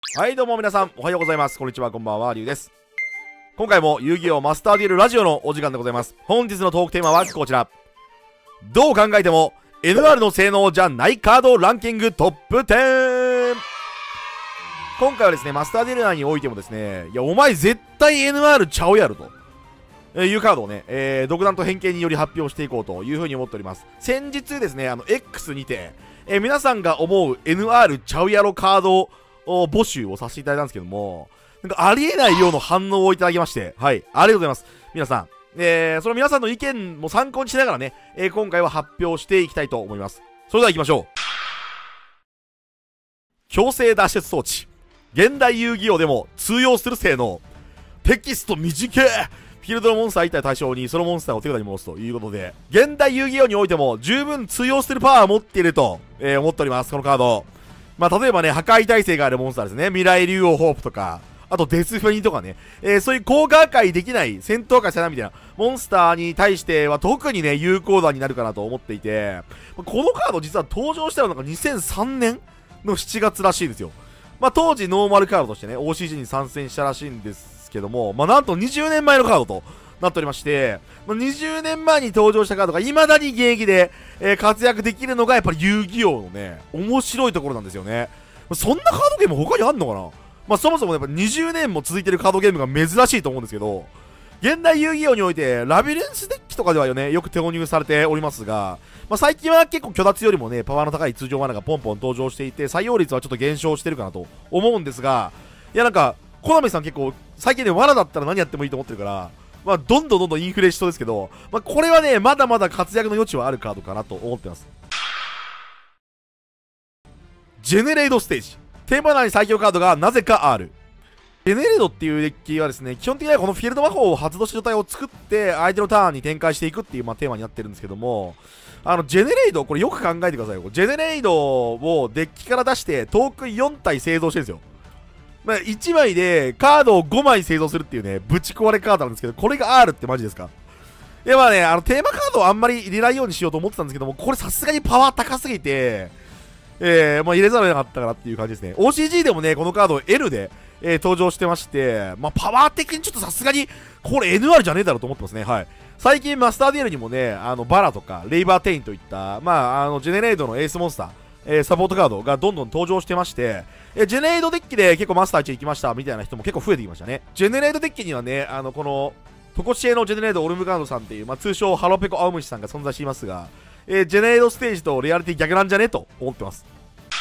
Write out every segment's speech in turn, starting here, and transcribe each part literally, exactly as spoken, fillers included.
はいどうも皆さんおはようございます。こんにちは、こんばんは、りゅうです。今回も遊戯王マスターデュエルラジオのお時間でございます。本日のトークテーマはこちら。どう考えても エヌアール の性能じゃないカードランキングトップじゅう。今回はですね、マスターデュエル内においてもですね、いやお前絶対 エヌアール ちゃうやろとえー、いうカードをね、えー、独断と偏見により発表していこうというふうに思っております。先日ですね、あの X にて、えー、皆さんが思う エヌアール ちゃうやろカード募集をさせていただいたんですけども、なんかありえない量の反応をいただきまして、はい、ありがとうございます。皆さん。えー、その皆さんの意見も参考にしながらね、えー、今回は発表していきたいと思います。それでは行きましょう。強制脱出装置。現代遊戯王でも通用する性能。テキスト短い。フィールドのモンスターいち体対象にそのモンスターを手札に戻すということで、現代遊戯王においても十分通用してるパワーを持っていると、えー、思っております、このカード。まあ、例えばね、破壊耐性があるモンスターですね。未来竜王ホープとか、あとデスフェニとかね、えー、そういう効果破壊できない、戦闘破壊せないみたいなモンスターに対しては特にね、有効弾になるかなと思っていて、このカード実は登場したのがにせんさんねんのしちがつらしいんですよ。まあ、当時ノーマルカードとしてね、オーシージー に参戦したらしいんですけども、まあ、なんとにじゅうねんまえのカードとなっておりまして、まあ、にじゅうねんまえに登場したカードが未だに現役で、えー、活躍できるのがやっぱり遊戯王のね、面白いところなんですよね。そんなカードゲーム他にあんのかな。まあ、そもそもやっぱにじゅうねんも続いてるカードゲームが珍しいと思うんですけど、現代遊戯王においてラビリンスデッキとかではよね、よく投入されておりますが、まあ、最近は結構虚脱よりもね、パワーの高い通常マナがポンポン登場していて、採用率はちょっと減少してるかなと思うんですが、いやなんか、コナミさん結構最近ね、罠だったら何やってもいいと思ってるから、まあ、どんどんどんどんインフレしそうですけど、まあ、これはね、まだまだ活躍の余地はあるカードかなと思ってます。ジェネレードステージ。テーマ内に最強カードがなぜか R。ジェネレードっていうデッキはですね、基本的にはこのフィールド魔法を発動した状態を作って、相手のターンに展開していくっていう、まあ、テーマになってるんですけども、あの、ジェネレード、これよく考えてくださいよ。ジェネレードをデッキから出して、トークンよん体製造してるんですよ。まあ、いちまいでカードをごまい製造するっていうね、ぶち壊れカードなんですけど、これが R ってマジですか？いやまあね、あの、テーマカードをあんまり入れないようにしようと思ってたんですけども、これさすがにパワー高すぎて、えー、まあ入れざるを得なかったかなっていう感じですね。オーシージー でもね、このカード L で、えー、登場してまして、まあパワー的にちょっとさすがに、これ エヌアール じゃねえだろうと思ってますね。はい。最近マスターデュエルにもね、あの、バラとか、レイバーテインといった、まあ、あの、ジェネレードのエースモンスター、えー、サポートカードがどんどん登場してまして、えー、ジェネレードデッキで結構マスターいち行きましたみたいな人も結構増えてきましたね。ジェネレードデッキにはね、あの、この、トコシエのジェネレードオルムガードさんっていう、まあ、通称ハロペコアオムシさんが存在していますが、えー、ジェネレードステージとリアリティ逆なんじゃねと思ってます。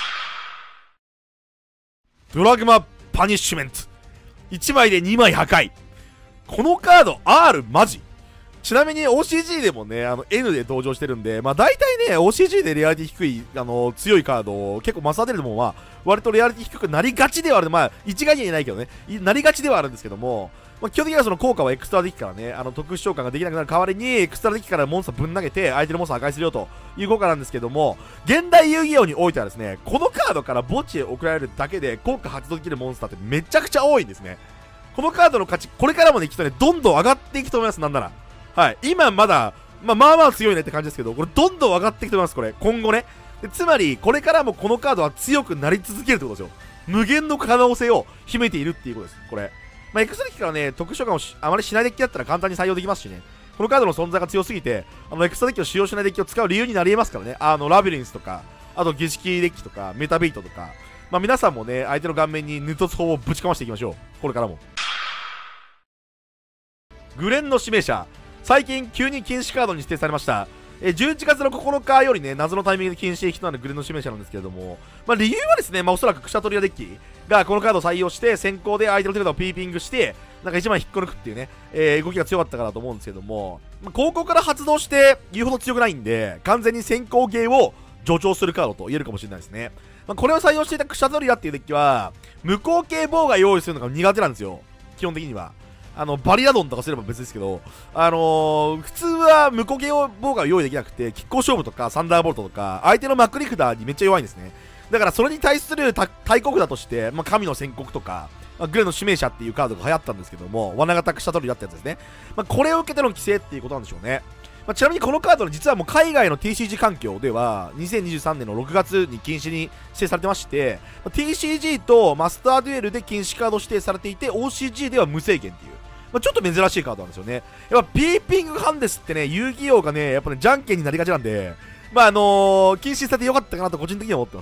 ドラグマパニッシュメント。いちまいでにまい破壊。このカード R マジ？ちなみに オーシージー でもね、あの N で登場してるんで、まあ大体ね、オーシージー でレアリティ低い、あの強いカードを結構マスターデュエルでもまあ、割とレアリティ低くなりがちではある。まあ、一概には言えないけどね、なりがちではあるんですけども、まあ、基本的にはその効果はエクストラデッキからね、あの特殊召喚ができなくなる代わりに、エクストラデッキからモンスターぶん投げて、相手のモンスター破壊するよという効果なんですけども、現代遊戯王においてはですね、このカードから墓地へ送られるだけで効果発動できるモンスターってめちゃくちゃ多いんですね。このカードの価値、これからもね、きっとね、どんどん上がっていくと思います、なんなら。はい。今まだ、まあまあまあ強いねって感じですけど、これどんどん上がっていくと思います、これ。今後ね。でつまり、これからもこのカードは強くなり続けるってことですよ。無限の可能性を秘めているっていうことです、これ。まあ、エクストラデッキからね、特殊召喚をあまりしないデッキだったら簡単に採用できますしね。このカードの存在が強すぎて、あの、エクストラデッキを使用しないデッキを使う理由になり得ますからね。あの、ラビリンスとか、あと、儀式デッキとか、メタビートとか。まあ、皆さんもね、相手の顔面にヌトツ砲をぶちかましていきましょう。これからも。グレンの指名者。最近急に禁止カードに指定されました。えじゅういちがつのここのかよりね、謎のタイミングで禁止人なるグレンの指名者なんですけれども、まあ、理由はですね、まあ、おそらくクシャトリアデッキがこのカードを採用して先行で相手の手札をピーピングしてなんかいちまい引っこ抜くっていうね、えー、動きが強かったからと思うんですけども、まあ、高校から発動して言うほど強くないんで完全に先行ゲーを助長するカードと言えるかもしれないですね。まあ、これを採用していたクシャトリアっていうデッキは無効系妨害用意するのが苦手なんですよ、基本的には。あのバリラドンとかすれば別ですけど、あのー、普通は無効系妨害を用意できなくて、拮抗勝負とかサンダーボルトとか相手のまくり札にめっちゃ弱いんですね。だからそれに対する対抗札として、まあ、神の宣告とか、まあ、グレの指名者っていうカードが流行ったんですけども、罠型クシャトリアってやつですね。まあ、これを受けての規制っていうことなんでしょうね。 まあ、ちなみにこのカードの実はもう海外の ティーシージー 環境ではにせんにじゅうさんねんのろくがつに禁止に指定されてまして、まあ、ティーシージー とマスターデュエルで禁止カード指定されていて オーシージー では無制限っていう、まあ、ちょっと珍しいカードなんですよね。やっぱビーピングハンデスってね、遊戯王がねやっぱねじゃんけんになりがちなんで、まああのー、禁止されてよかったかなと個人的には思ってます。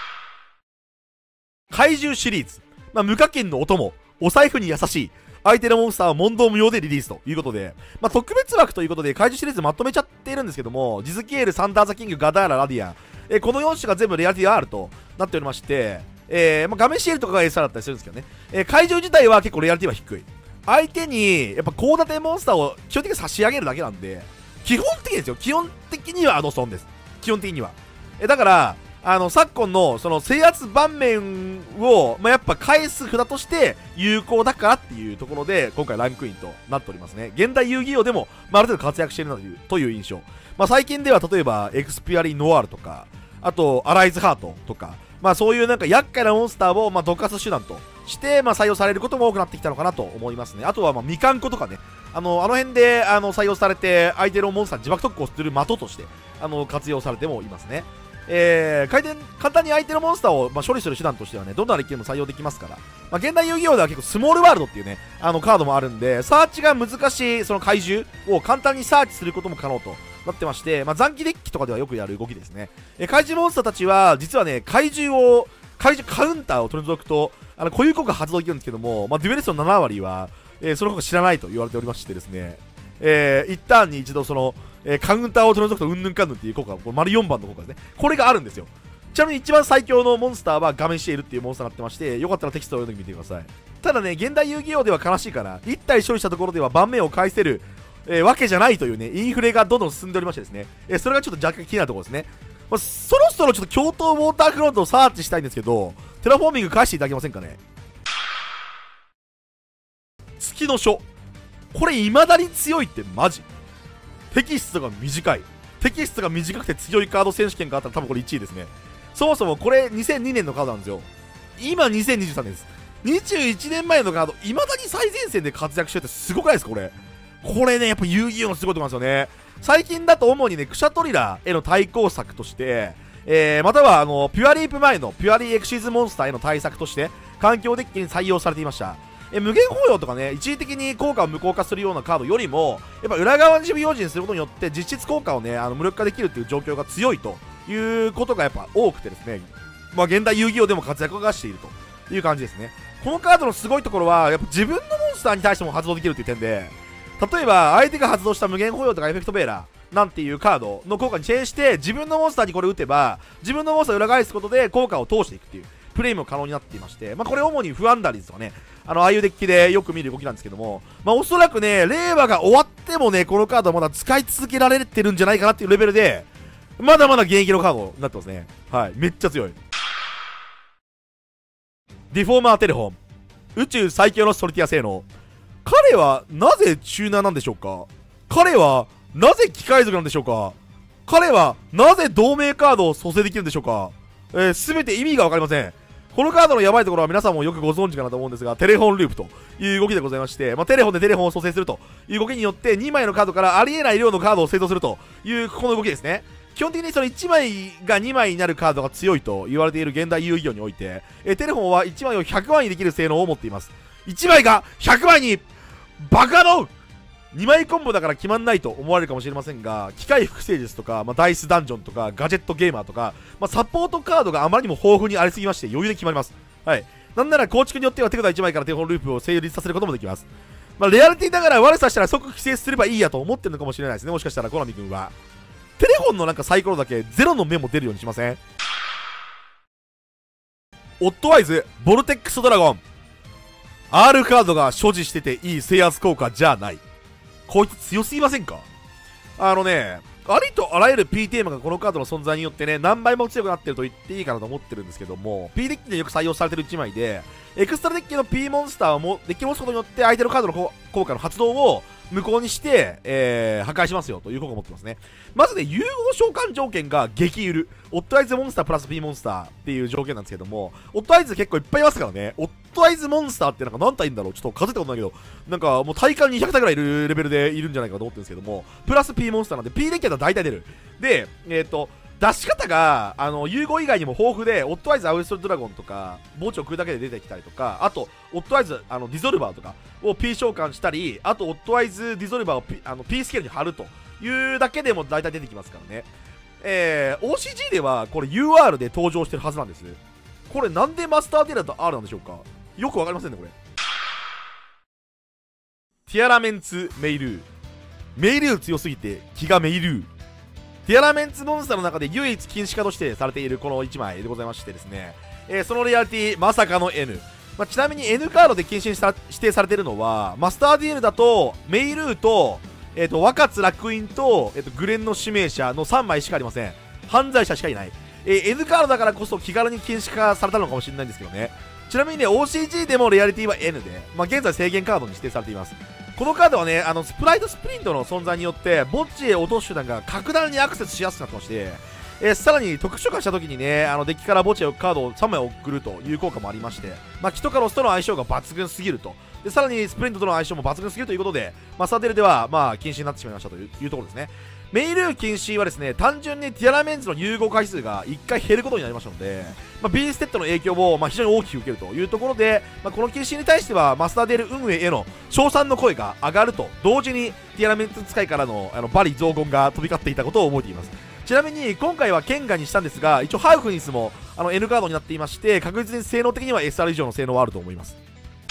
怪獣シリーズ、まあ、無課金のお供、お財布に優しい相手のモンスターは問答無用でリリースということで、まあ、特別枠ということで怪獣シリーズまとめちゃっているんですけども、ジズキエル、サンダーザキング、ガダーラ、ラディアン、えー、このよん種が全部レアリティ R となっておりまして、えーまあ、画面シールとかが エスアール だったりするんですけどね、えー、怪獣自体は結構レアリティは低い。相手にやっぱ高打点モンスターを基本的に差し上げるだけなんで、基本的にですよ、基本的にはあの損です。基本的には。えー、だから、あの昨今のその制圧盤面を、まあ、やっぱ返す札として有効だからっていうところで今回ランクインとなっておりますね。現代遊戯王でも、まあ、ある程度活躍しているなというという印象、まあ、最近では例えばエクスピアリーノワールとか、あとアライズハートとか、まあ、そういうなんか厄介なモンスターをまあどかす手段として、まあ、採用されることも多くなってきたのかなと思いますね。あとはまあみかんことかね、あのあの辺であの採用されて相手のモンスターに自爆特攻する的としてあの活用されてもいますね。えー、回転簡単に相手のモンスターを、まあ、処理する手段としてはね、どんなデッキでも採用できますから、まあ、現代遊戯王では結構スモールワールドっていうね、あのカードもあるんで、サーチが難しいその怪獣を簡単にサーチすることも可能となってまして、まあ、残機デッキとかではよくやる動きですね。えー、怪獣モンスターたちは、実はね、怪獣を、怪獣カウンターを取り除くと、あの固有効果発動できるんですけども、まあ、デュエリストのななわりは、えー、その効果知らないと言われておりましてですね、えー、一旦に一度その、えー、カウンターを取り除くとうんぬんかんぬんっていう効果、これ丸よんばんの効果ですね。これがあるんですよ。ちなみに一番最強のモンスターは画面シエルっていうモンスターになってまして、よかったらテキストを読んでみてください。ただね、現代遊戯王では悲しいから、いち体処理したところでは盤面を返せる、えー、わけじゃないというね、インフレがどんどん進んでおりましてですね、えー、それがちょっと若干気になるところですね。まあ、そろそろちょっと共闘ウォーターフロントをサーチしたいんですけど、テラフォーミング返していただけませんかね。月の書。これ未だに強いってマジ。テキストが短い。テキストが短くて強いカード選手権があったら多分これいちいですね。そもそもこれにせんにねんのカードなんですよ。今にせんにじゅうさんねんです。にじゅういちねんまえのカード、未だに最前線で活躍してるってすごくないですかこれ。これね、やっぱ遊戯王のすごいところなんですよね。最近だと主にね、クシャトリラへの対抗策として、えー、またはあの、ピュアリープ前のピュアリーエクシーズモンスターへの対策として、環境デッキに採用されていました。え無限包容とかね、一時的に効果を無効化するようなカードよりも、やっぱ裏側に守備用心することによって実質効果をね、あの無力化できるっていう状況が強いということがやっぱ多くてですね、まあ現代遊戯王でも活躍がしているという感じですね。このカードのすごいところは、やっぱ自分のモンスターに対しても発動できるという点で、例えば相手が発動した無限包容とかエフェクトベーラーなんていうカードの効果にチェーンして、自分のモンスターにこれ打てば、自分のモンスターを裏返すことで効果を通していくっていうプレイも可能になっていまして、まあ、これ主にフアンダリーズとかね、あのああいうデッキでよく見る動きなんですけども、まあ、おそらくね、令和が終わってもね、このカードはまだ使い続けられてるんじゃないかなっていうレベルで、まだまだ現役のカードになってますね。はい、めっちゃ強い。ディフォーマーテレフォン、宇宙最強のソリティア性能。彼はなぜチューナーなんでしょうか。彼はなぜ機械族なんでしょうか。彼はなぜ同盟カードを蘇生できるんでしょうか。えー、全て意味が分かりません。このカードのやばいところは皆さんもよくご存知かなと思うんですが、テレフォンループという動きでございまして、まあ、テレフォンでテレフォンを蘇生するという動きによってにまいのカードからありえない量のカードを製造するというこの動きですね。基本的にそのいちまいがにまいになるカードが強いと言われている現代遊戯王において、えー、テレフォンはいちまいをひゃくまいにできる性能を持っています。いちまいがひゃくまいに爆破のにまいコンボだから決まんないと思われるかもしれませんが、機械複製術とか、まあ、ダイスダンジョンとかガジェットゲーマーとか、まあ、サポートカードがあまりにも豊富にありすぎまして余裕で決まります。はい。なんなら構築によっては手札いちまいからテレフォンループを成立させることもできます。まあ、レアリティながら悪さしたら即規制すればいいやと思ってるのかもしれないですね。もしかしたらコナミ君はテレフォンのなんかサイコロだけゼロの目も出るようにしません？オットワイズボルテックスドラゴン、 R カードが所持してていい制圧効果じゃない。こいつ強すぎませんか？あのね、ありとあらゆる P テーマがこのカードの存在によってね、何倍も強くなってると言っていいかなと思ってるんですけども、 P デッキでよく採用されてるいちまいで、エクストラデッキの P モンスターをもデッキを持つことによって相手のカードの効果の発動を無効にして、えー、破壊しますよということを持ってますね。まずね、融合召喚条件が激ゆる。オットアイズモンスタープラス P モンスターっていう条件なんですけども、オットアイズ結構いっぱいいますからね。オットアイズモンスターってなんか何体いるんだろう、ちょっと数えたことないけど、なんかもう体感にひゃく体ぐらいいるレベルでいるんじゃないかと思ってるんですけども、プラス P モンスターなんで P デッキだと大体出る。で、えっと、出し方が、あの、融合以外にも豊富で、オットアイズアウエストドラゴンとか、墓地を食うだけで出てきたりとか、あと、オットアイズ、あの、ディゾルバーとかを P 召喚したり、あと、オットアイズディゾルバーを P, あの P スケールに貼るというだけでも大体出てきますからね。えー、オーシージー では、これ ユーアール で登場してるはずなんです。これなんでマスターデータと R なんでしょうか？よくわかりませんね、これ。ティアラメンツメイルー。メイルー強すぎて気がメイルー。ティアラメンツモンスターの中で唯一禁止化としてされているこのいちまいでございましてですね、えー、そのリアリティまさかの N、まあ、ちなみに N カードで禁止にさ指定されているのはマスターディールだとメイルーと、えー、と若津楽園と、えー、とグレンの指名者のさんまいしかありません。犯罪者しかいない、えー、N カードだからこそ気軽に禁止化されたのかもしれないんですけどね。ちなみにね オーシージー でもリアリティは N で、まあ、現在制限カードに指定されています。このカードはね、あのスプライトスプリントの存在によって墓地へ落とす手段が格段にアクセスしやすくなってまして、えー、さらに特殊化した時にね、あのデッキから墓地へカードをさんまい送るという効果もありまして、まあ、キトカロスとの相性が抜群すぎると。でさらにスプリントとの相性も抜群すぎるということで、マスターデルではまあ禁止になってしまいましたという、いうところですね。メイルー禁止はですね、単純にティアラメンツの融合回数がいっかい減ることになりましたので、まあ、ビーステッドの影響をまあ非常に大きく受けるというところで、まあ、この禁止に対してはマスターデル運営への称賛の声が上がると同時にティアラメンツ使いからのあのバリ増言が飛び交っていたことを覚えています。ちなみに今回はケンガにしたんですが、一応ハーフニスもあの N カードになっていまして、確実に性能的には エスアール 以上の性能はあると思います。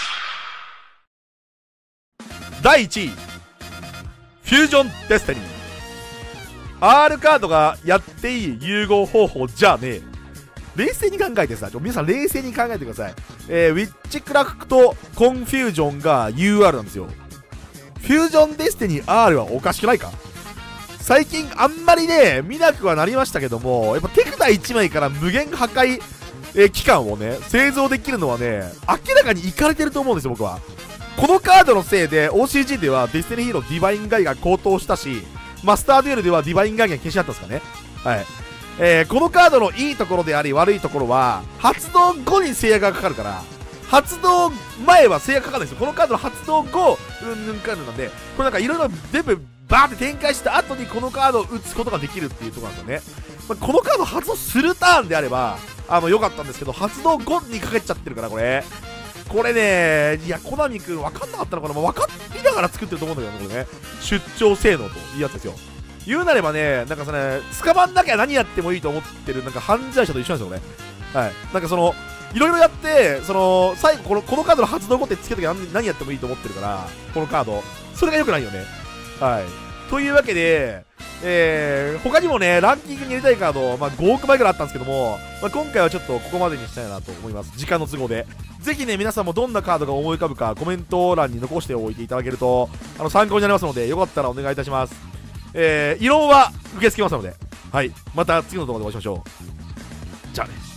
だいいちい、フュージョンデスティニー。 R カードがやっていい融合方法じゃねえ。冷静に考えてさ、ちょ皆さん冷静に考えてください。えー、ウィッチクラフトコンフュージョンが ユーアール なんですよ。フュージョンデスティニー R はおかしくないか？最近あんまりね見なくはなりましたけども、やっぱ手札いちまいから無限破壊、えー、期間をね製造できるのはね明らかにいかれてると思うんですよ。僕はこのカードのせいで オーシージー ではデスティニーヒーローディバインガイが高騰したし、マスターデュエルではディバインガイが禁止だったんですかね。はい、えー、このカードのいいところであり悪いところは発動後に制約がかかるから、発動前は制約かかるんですよ。このカードの発動後うんぬんかんぬんなんで、これなんかいろいろ全部バーって展開した後にこのカードを打つことができるっていうところなんですよね。まあ、このカード発動するターンであればあの良かったんですけど、発動後にかけちゃってるからこれこれね、いや、コナミくん分かんなかったのかな、まあ、分かりながら作ってると思うんだけどね、これね、出張性能というやつですよ。言うなればね、なんかそれ、捕まんなきゃ何やってもいいと思ってる、なんか犯罪者と一緒なんですよ、これ。はい。なんかその、いろいろやって、その、最後この、このカードの発動後ってつけときゃ何何やってもいいと思ってるから、このカード。それが良くないよね。はい。というわけで、えー、他にもね、ランキングに入れたいカード、まあ、ごおくまいぐらいあったんですけども、まあ、今回はちょっとここまでにしたいなと思います。時間の都合で。ぜひね、皆さんもどんなカードが思い浮かぶか、コメント欄に残しておいていただけると、あの、参考になりますので、よかったらお願いいたします。えー、異論は受け付けますので、はい。また次の動画でお会いしましょう。じゃあね。